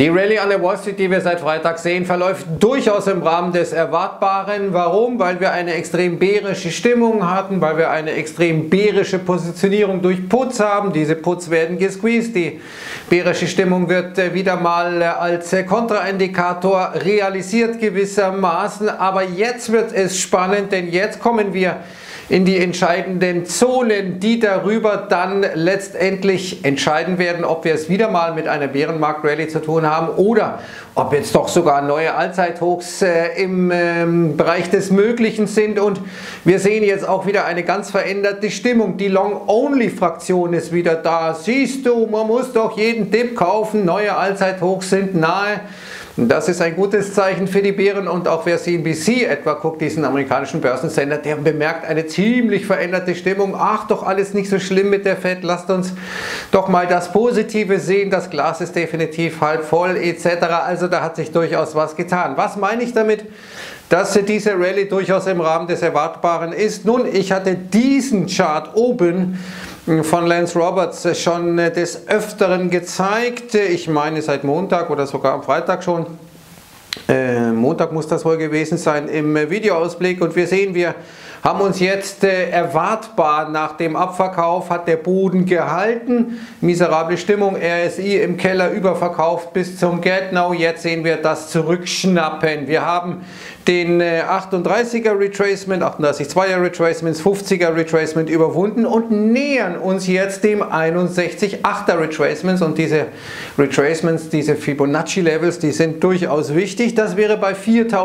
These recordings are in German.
Die Rallye an der Wall Street, die wir seit Freitag sehen, verläuft durchaus im Rahmen des Erwartbaren. Warum? Weil wir eine extrem bärische Stimmung hatten, weil wir eine extrem bärische Positionierung durch Puts haben. Diese Puts werden gesqueezed. Die bärische Stimmung wird wieder mal als Kontraindikator realisiert gewissermaßen. Aber jetzt wird es spannend, denn jetzt kommen wir in die entscheidenden Zonen, die darüber dann letztendlich entscheiden werden, ob wir es wieder mal mit einer Bärenmarkt-Rallye zu tun haben oder ob jetzt doch sogar neue Allzeithochs im Bereich des Möglichen sind. Und wir sehen jetzt auch wieder eine ganz veränderte Stimmung. Die Long-Only-Fraktion ist wieder da. Siehst du, man muss doch jeden Dip kaufen, neue Allzeithochs sind nahe. Das ist ein gutes Zeichen für die Bären, und auch wer CNBC etwa guckt, diesen amerikanischen Börsensender, der bemerkt eine ziemlich veränderte Stimmung. Ach, doch alles nicht so schlimm mit der Fed, lasst uns doch mal das Positive sehen, das Glas ist definitiv halb voll etc. Also da hat sich durchaus was getan. Was meine ich damit? Dass diese Rallye durchaus im Rahmen des Erwartbaren ist. Nun, ich hatte diesen Chart oben von Lance Roberts schon des Öfteren gezeigt. Ich meine seit Montag oder sogar am Freitag schon. Montag muss das wohl gewesen sein im Videoausblick, und wir sehen, wir haben uns jetzt erwartbar nach dem Abverkauf hat der Boden gehalten. Miserable Stimmung, RSI im Keller überverkauft bis zum Get Now. Jetzt sehen wir das Zurückschnappen. Wir haben den 38er Retracement, 38,2er Retracement, 50er Retracement überwunden und nähern uns jetzt dem 61,8er Retracements, und diese Retracements, diese Fibonacci Levels, die sind durchaus wichtig. Das wäre bei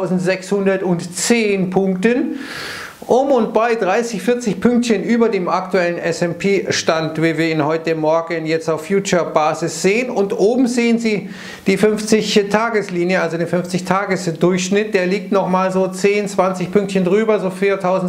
4.610 Punkten. Um und bei 30, 40 Pünktchen über dem aktuellen S&P-Stand, wie wir ihn heute Morgen jetzt auf Future-Basis sehen. Und oben sehen Sie die 50-Tageslinie, also den 50-Tages-Durchschnitt. Der liegt nochmal so 10, 20 Pünktchen drüber, so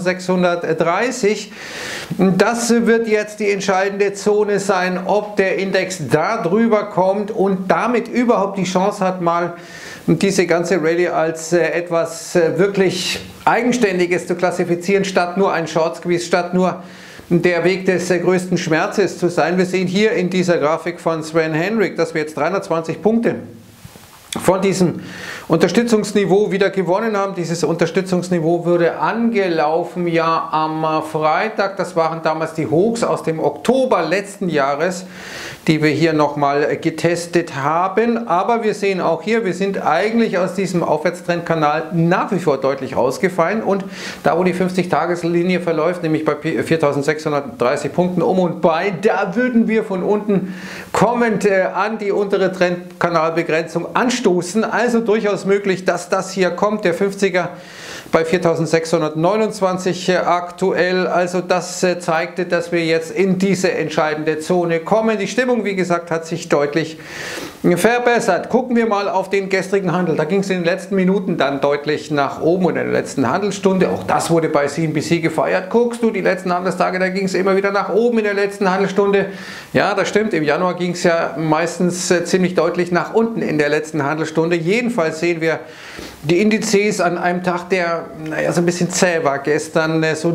4.630. Das wird jetzt die entscheidende Zone sein, ob der Index da drüber kommt und damit überhaupt die Chance hat, mal diese ganze Rallye als etwas wirklich Eigenständiges zu klassifizieren, statt nur ein Short Squeeze, statt nur der Weg des größten Schmerzes zu sein. Wir sehen hier in dieser Grafik von Sven Henrik, dass wir jetzt 320 Punkte von diesem Unterstützungsniveau wieder gewonnen haben. Dieses Unterstützungsniveau wurde angelaufen ja am Freitag. Das waren damals die Hochs aus dem Oktober letzten Jahres, die wir hier nochmal getestet haben. Aber wir sehen auch hier, wir sind eigentlich aus diesem Aufwärtstrendkanal nach wie vor deutlich rausgefallen. Und da, wo die 50-Tageslinie verläuft, nämlich bei 4.630 Punkten um und bei, da würden wir von unten kommend an die untere Trendkanalbegrenzung anstoßen. Also durchaus möglich, dass das hier kommt. Der 50er bei 4.629 aktuell. Also das zeigte, dass wir jetzt in diese entscheidende Zone kommen. Die Stimmung, wie gesagt, hat sich deutlich verbessert. Gucken wir mal auf den gestrigen Handel. Da ging es in den letzten Minuten dann deutlich nach oben und in der letzten Handelsstunde. Auch das wurde bei CNBC gefeiert. Guckst du, die letzten Handelstage, da ging es immer wieder nach oben in der letzten Handelsstunde. Ja, das stimmt. Im Januar ging es ja meistens ziemlich deutlich nach unten in der letzten Handelsstunde. Jedenfalls sehen wir die Indizes an einem Tag, der so ein bisschen zäh war gestern, so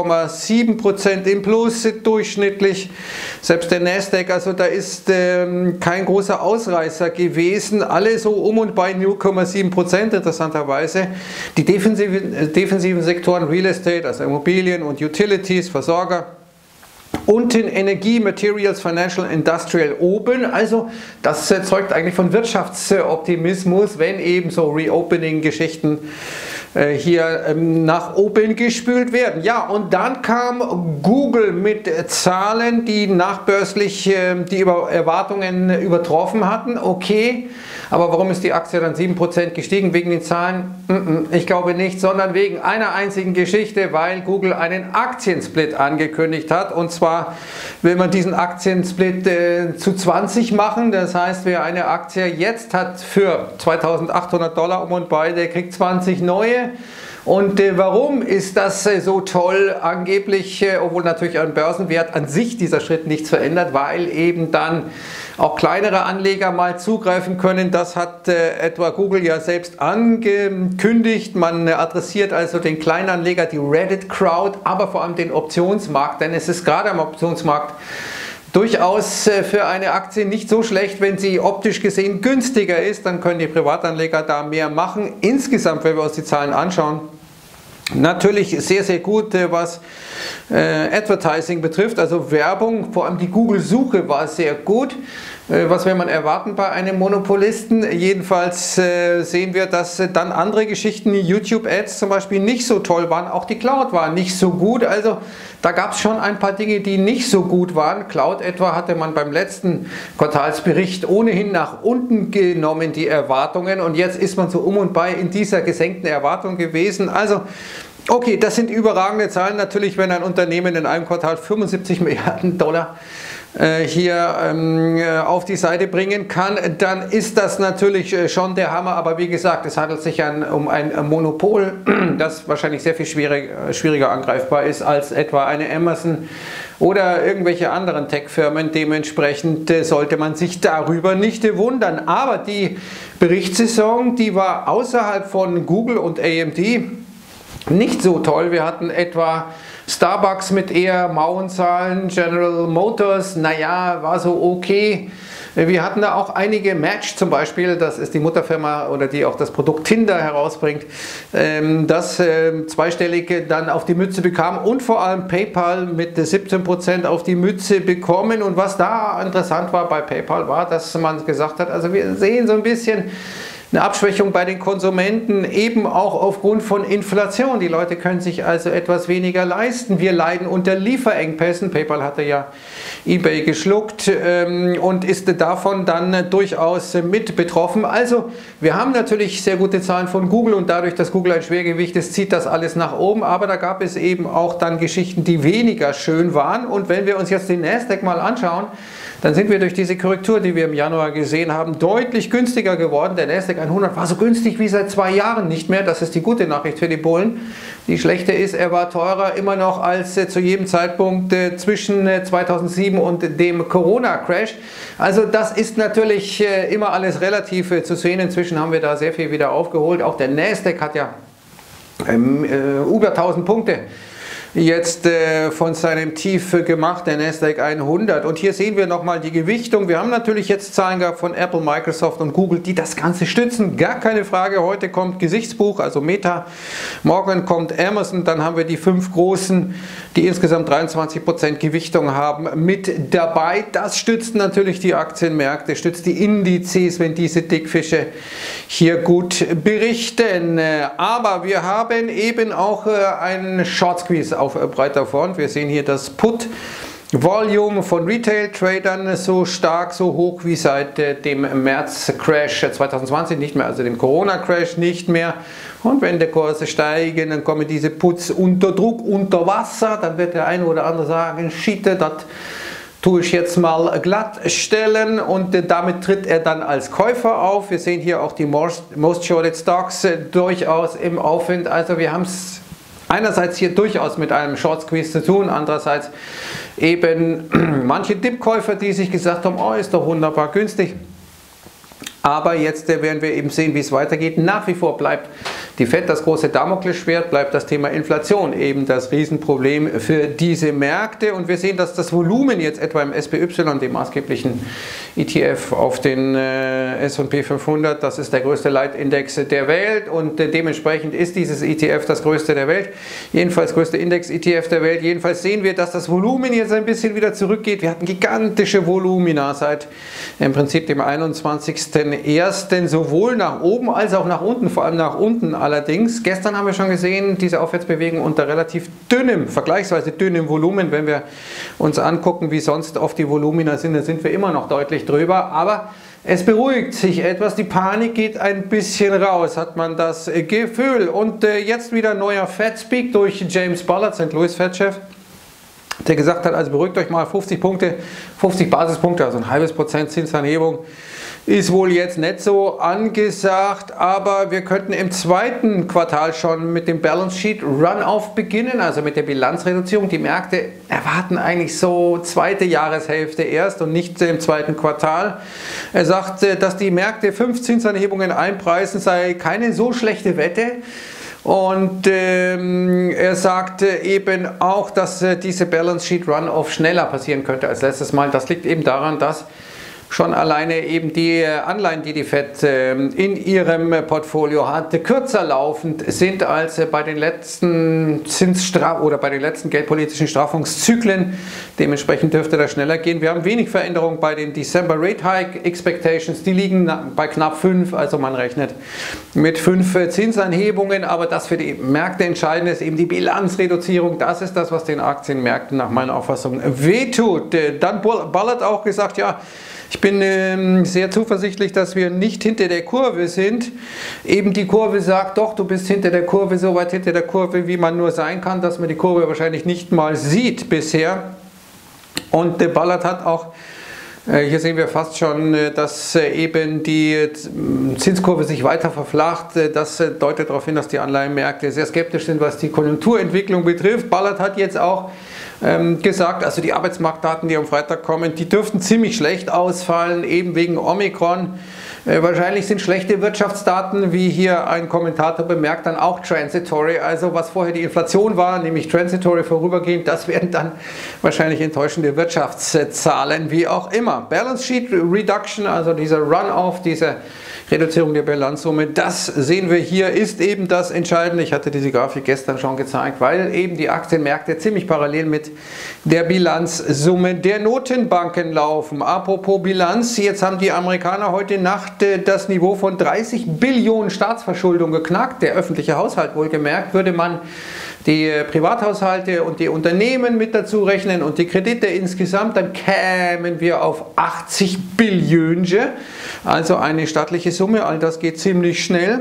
0,7% im Plus durchschnittlich. Selbst der Nasdaq, also da ist kein großer Ausreißer gewesen. Alle so um und bei 0,7% interessanterweise. Die defensiven Sektoren Real Estate, also Immobilien und Utilities, Versorger, unten Energie, Materials, Financial, Industrial oben. Also das zeugt eigentlich von Wirtschaftsoptimismus, wenn eben so Reopening-Geschichten hier nach oben gespült werden. Ja, und dann kam Google mit Zahlen, die nachbörslich die Erwartungen übertroffen hatten. Okay, aber warum ist die Aktie dann 7% gestiegen? Wegen den Zahlen? Ich glaube nicht, sondern wegen einer einzigen Geschichte, weil Google einen Aktiensplit angekündigt hat. Und zwar will man diesen Aktiensplit zu 20 machen. Das heißt, wer eine Aktie jetzt hat für $2.800 um und bei, der kriegt 20 neue. Und warum ist das so toll? Angeblich, obwohl natürlich am Börsenwert an sich dieser Schritt nichts verändert, weil eben dann auch kleinere Anleger mal zugreifen können. Das hat etwa Google ja selbst angekündigt. Man adressiert also den Kleinanleger, die Reddit-Crowd, aber vor allem den Optionsmarkt, denn es ist gerade am Optionsmarkt durchaus für eine Aktie nicht so schlecht, wenn sie optisch gesehen günstiger ist, dann können die Privatanleger da mehr machen. Insgesamt, wenn wir uns die Zahlen anschauen, natürlich sehr, sehr gut, was Advertising betrifft, also Werbung, vor allem die Google-Suche war sehr gut. Was will man erwarten bei einem Monopolisten? Jedenfalls sehen wir, dass dann andere Geschichten, YouTube-Ads zum Beispiel, nicht so toll waren. Auch die Cloud war nicht so gut. Also da gab es schon ein paar Dinge, die nicht so gut waren. Cloud etwa hatte man beim letzten Quartalsbericht ohnehin nach unten genommen, die Erwartungen. Und jetzt ist man so um und bei in dieser gesenkten Erwartung gewesen. Also okay, das sind überragende Zahlen. Natürlich, wenn ein Unternehmen in einem Quartal 75 Milliarden Dollar hier auf die Seite bringen kann, dann ist das natürlich schon der Hammer. Aber wie gesagt, es handelt sich um ein Monopol, das wahrscheinlich sehr viel schwieriger angreifbar ist als etwa eine Amazon oder irgendwelche anderen Tech-Firmen. Dementsprechend sollte man sich darüber nicht wundern. Aber die Berichtssaison, die war außerhalb von Google und AMD nicht so toll. Wir hatten etwa Starbucks mit eher mauen Zahlen, General Motors, naja, war so okay. Wir hatten da auch einige, Match zum Beispiel, das ist die Mutterfirma oder die auch das Produkt Tinder herausbringt, das zweistellig dann auf die Mütze bekam und vor allem PayPal mit 17% auf die Mütze bekommen. Und was da interessant war bei PayPal war, dass man gesagt hat, also wir sehen so ein bisschen eine Abschwächung bei den Konsumenten, eben auch aufgrund von Inflation. Die Leute können sich also etwas weniger leisten. Wir leiden unter Lieferengpässen. PayPal hatte ja eBay geschluckt und ist davon dann durchaus mit betroffen. Also wir haben natürlich sehr gute Zahlen von Google und dadurch, dass Google ein Schwergewicht ist, zieht das alles nach oben. Aber da gab es eben auch dann Geschichten, die weniger schön waren. Und wenn wir uns jetzt den Nasdaq mal anschauen, dann sind wir durch diese Korrektur, die wir im Januar gesehen haben, deutlich günstiger geworden. Der Nasdaq 100 war so günstig wie seit 2 Jahren nicht mehr. Das ist die gute Nachricht für die Bullen. Die schlechte ist, er war teurer immer noch als zu jedem Zeitpunkt zwischen 2007 und dem Corona-Crash. Also das ist natürlich immer alles relativ zu sehen. Inzwischen haben wir da sehr viel wieder aufgeholt. Auch der Nasdaq hat ja über 1000 Punkte jetzt von seinem Tief gemacht, der Nasdaq 100. Und hier sehen wir nochmal die Gewichtung. Wir haben natürlich jetzt Zahlen gehabt von Apple, Microsoft und Google, die das Ganze stützen. Gar keine Frage. Heute kommt Gesichtsbuch, also Meta. Morgen kommt Amazon. Dann haben wir die 5 Großen, die insgesamt 23% Gewichtung haben, mit dabei. Das stützt natürlich die Aktienmärkte, stützt die Indizes, wenn diese Dickfische hier gut berichten. Aber wir haben eben auch einen Short Squeeze auf breiter Front. Wir sehen hier das Put-Volume von Retail-Tradern so stark, so hoch wie seit dem März-Crash 2020 nicht mehr, also dem Corona-Crash nicht mehr. Und wenn die Kurse steigen, dann kommen diese Puts unter Druck, unter Wasser. Dann wird der eine oder andere sagen, Schiete, das tue ich jetzt mal glatt stellen, und damit tritt er dann als Käufer auf. Wir sehen hier auch die Most Shorted Stocks durchaus im Aufwind. Also wir haben es einerseits hier durchaus mit einem Short Squeeze zu tun, andererseits eben manche Dip-Käufer, die sich gesagt haben, oh, ist doch wunderbar günstig. Aber jetzt werden wir eben sehen, wie es weitergeht. Nach wie vor bleibt die FED das große Damoklesschwert, bleibt das Thema Inflation eben das Riesenproblem für diese Märkte. Und wir sehen, dass das Volumen jetzt etwa im SPY, dem maßgeblichen ETF auf den S&P 500, das ist der größte Leitindex der Welt, und dementsprechend ist dieses ETF das größte der Welt, jedenfalls größte Index-ETF der Welt. Jedenfalls sehen wir, dass das Volumen jetzt ein bisschen wieder zurückgeht. Wir hatten gigantische Volumina seit im Prinzip dem 21.01. sowohl nach oben als auch nach unten, vor allem nach unten. Allerdings, gestern haben wir schon gesehen, diese Aufwärtsbewegung unter relativ dünnem, vergleichsweise dünnem Volumen. Wenn wir uns angucken, wie sonst oft die Volumina sind, dann sind wir immer noch deutlich drüber. Aber es beruhigt sich etwas, die Panik geht ein bisschen raus, hat man das Gefühl. Und jetzt wieder neuer Fed-Speak durch James Bullard, St. Louis Fed-Chef, der gesagt hat, also beruhigt euch mal, 50 Punkte, 50 Basispunkte, also ein halbes Prozent Zinsanhebung, ist wohl jetzt nicht so angesagt, aber wir könnten im zweiten Quartal schon mit dem Balance Sheet Run-Off beginnen, also mit der Bilanzreduzierung. Die Märkte erwarten eigentlich so zweite Jahreshälfte erst und nicht im zweiten Quartal. Er sagt, dass die Märkte 5 Zinsanhebungen einpreisen, sei keine so schlechte Wette. Und er sagte eben auch, dass diese Balance Sheet Runoff schneller passieren könnte als letztes Mal. Das liegt eben daran, dass schon alleine eben die Anleihen, die die Fed in ihrem Portfolio hat, kürzer laufend sind als bei den letzten bei den letzten geldpolitischen Straffungszyklen. Dementsprechend dürfte das schneller gehen. Wir haben wenig Veränderung bei den December Rate Hike Expectations. Die liegen bei knapp 5, also man rechnet mit 5 Zinsanhebungen. Aber das für die Märkte entscheidend ist eben die Bilanzreduzierung. Das ist das, was den Aktienmärkten nach meiner Auffassung wehtut. Dann Bullard auch gesagt, ja, ich bin sehr zuversichtlich, dass wir nicht hinter der Kurve sind. Eben die Kurve sagt, doch, du bist hinter der Kurve, so weit hinter der Kurve, wie man nur sein kann, dass man die Kurve wahrscheinlich nicht mal sieht bisher. Und Bullard hat auch, hier sehen wir fast schon, dass eben die Zinskurve sich weiter verflacht. Das deutet darauf hin, dass die Anleihenmärkte sehr skeptisch sind, was die Konjunkturentwicklung betrifft. Bullard hat jetzt auch gesagt, also die Arbeitsmarktdaten, die am Freitag kommen, die dürften ziemlich schlecht ausfallen, eben wegen Omikron. Wahrscheinlich sind schlechte Wirtschaftsdaten, wie hier ein Kommentator bemerkt, dann auch transitory. Also was vorher die Inflation war, nämlich transitory vorübergehend, das werden dann wahrscheinlich enttäuschende Wirtschaftszahlen, wie auch immer. Balance Sheet Reduction, also dieser Runoff, diese Reduzierung der Bilanzsumme, das sehen wir hier, ist eben das Entscheidende. Ich hatte diese Grafik gestern schon gezeigt, weil eben die Aktienmärkte ziemlich parallel mit der Bilanzsumme der Notenbanken laufen. Apropos Bilanz, jetzt haben die Amerikaner heute Nacht das Niveau von 30 Billionen Staatsverschuldung geknackt. Der öffentliche Haushalt wohlgemerkt, würde man die Privathaushalte und die Unternehmen mit dazu rechnen und die Kredite insgesamt, dann kämen wir auf 80 Billionen, also eine stattliche Summe. All das geht ziemlich schnell.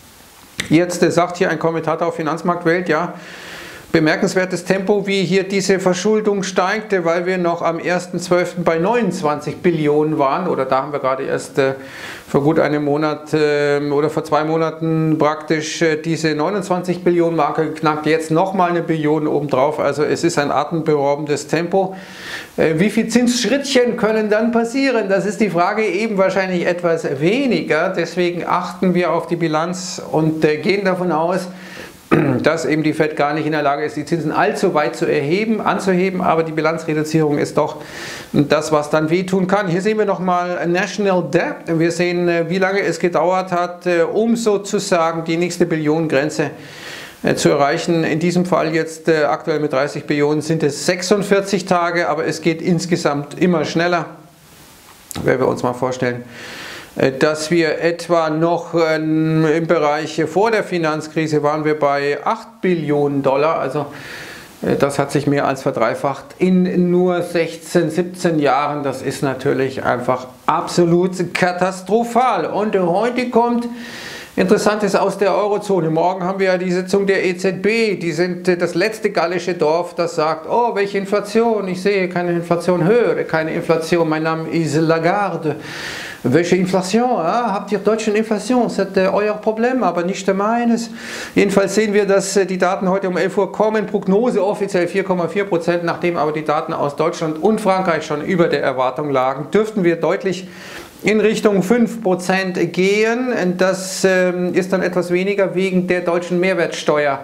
Jetzt sagt hier ein Kommentator auf Finanzmarktwelt, ja, bemerkenswertes Tempo, wie hier diese Verschuldung steigt, weil wir noch am 1.12. bei 29 Billionen waren, oder da haben wir gerade erst vor gut einem Monat oder vor 2 Monaten praktisch diese 29 Billionen Marke geknackt, jetzt nochmal eine Billion obendrauf, also es ist ein atemberaubendes Tempo. Wie viel Zinsschrittchen können dann passieren? Das ist die Frage, eben wahrscheinlich etwas weniger, deswegen achten wir auf die Bilanz und gehen davon aus, dass eben die Fed gar nicht in der Lage ist, die Zinsen allzu weit anzuheben, aber die Bilanzreduzierung ist doch das, was dann wehtun kann. Hier sehen wir nochmal National Debt. Wir sehen, wie lange es gedauert hat, um sozusagen die nächste Billionengrenze zu erreichen. In diesem Fall jetzt aktuell mit 30 Billionen sind es 46 Tage, aber es geht insgesamt immer schneller, wenn wir uns mal vorstellen, dass wir etwa noch im Bereich vor der Finanzkrise waren wir bei 8 Billionen Dollar, also das hat sich mehr als verdreifacht in nur 16, 17 Jahren. Das ist natürlich einfach absolut katastrophal. Und heute kommt Interessantes aus der Eurozone. Morgen haben wir ja die Sitzung der EZB. Die sind das letzte gallische Dorf, das sagt, oh, welche Inflation, ich sehe keine Inflation, höre keine Inflation, mein Name ist Lagarde. Welche Inflation? Habt ihr Deutschen Inflation? Das ist euer Problem, aber nicht meines. Jedenfalls sehen wir, dass die Daten heute um 11 Uhr kommen. Prognose offiziell 4,4%, nachdem aber die Daten aus Deutschland und Frankreich schon über der Erwartung lagen, dürften wir deutlich in Richtung 5% gehen. Das ist dann etwas weniger wegen der deutschen Mehrwertsteuer.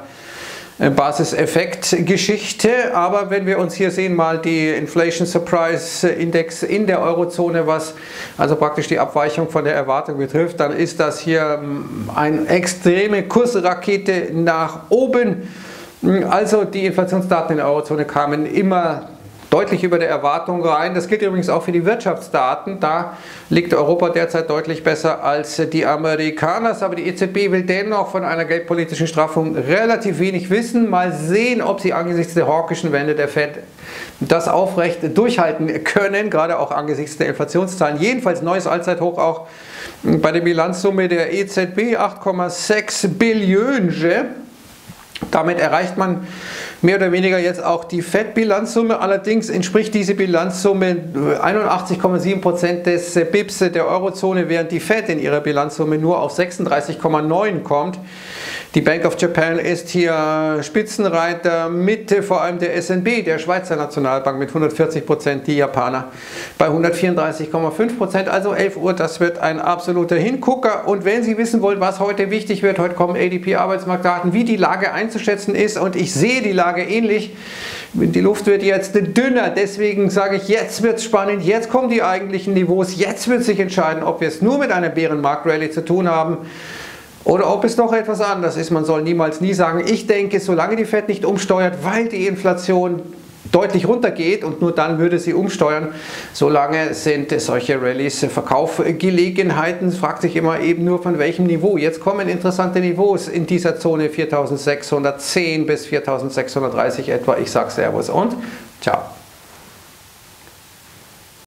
Basiseffekt-Geschichte, aber wenn wir uns hier sehen, mal die Inflation Surprise Index in der Eurozone, was also praktisch die Abweichung von der Erwartung betrifft, dann ist das hier eine extreme Kursrakete nach oben. Also die Inflationsdaten in der Eurozone kamen immer deutlich über der Erwartung rein. Das gilt übrigens auch für die Wirtschaftsdaten. Da liegt Europa derzeit deutlich besser als die Amerikaner. Aber die EZB will dennoch von einer geldpolitischen Straffung relativ wenig wissen. Mal sehen, ob sie angesichts der hawkischen Wende der Fed das aufrecht durchhalten können, gerade auch angesichts der Inflationszahlen. Jedenfalls neues Allzeithoch auch bei der Bilanzsumme der EZB, 8,6 Billionen. Damit erreicht man mehr oder weniger jetzt auch die Fed-Bilanzsumme. Allerdings entspricht diese Bilanzsumme 81,7% des BIPs der Eurozone, während die Fed in ihrer Bilanzsumme nur auf 36,9 kommt. Die Bank of Japan ist hier Spitzenreiter mit vor allem der SNB, der Schweizer Nationalbank, mit 140%, die Japaner bei 134,5%. Also 11 Uhr, das wird ein absoluter Hingucker. Und wenn Sie wissen wollen, was heute wichtig wird, heute kommen ADP-Arbeitsmarktdaten, wie die Lage einzuschätzen ist, und ich sehe die Lage ähnlich. Die Luft wird jetzt dünner, deswegen sage ich, jetzt wird es spannend, jetzt kommen die eigentlichen Niveaus, jetzt wird sich entscheiden, ob wir es nur mit einer Bärenmarkt-Rallye zu tun haben oder ob es doch etwas anderes ist. Man soll niemals nie sagen. Ich denke, solange die Fed nicht umsteuert, weil die Inflation deutlich runtergeht und nur dann würde sie umsteuern, solange sind solche Rallyes Verkaufgelegenheiten. Fragt sich immer eben nur von welchem Niveau. Jetzt kommen interessante Niveaus in dieser Zone 4610 bis 4630 etwa. Ich sage Servus und ciao.